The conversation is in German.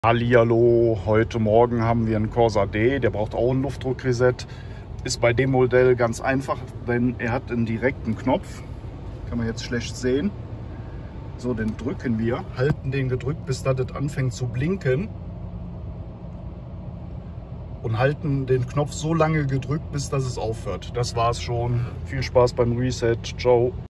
Hallihallo, heute Morgen haben wir einen Corsa D, der braucht auch ein Luftdruckreset. Ist bei dem Modell ganz einfach, denn er hat einen direkten Knopf. Kann man jetzt schlecht sehen. So, den drücken wir, halten den gedrückt, bis das anfängt zu blinken. Und halten den Knopf so lange gedrückt, bis das es aufhört. Das war's schon. Viel Spaß beim Reset. Ciao.